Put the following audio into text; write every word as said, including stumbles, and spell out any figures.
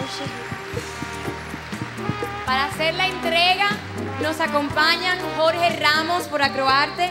Para hacer la entrega nos acompañan Jorge Ramos por Acroarte,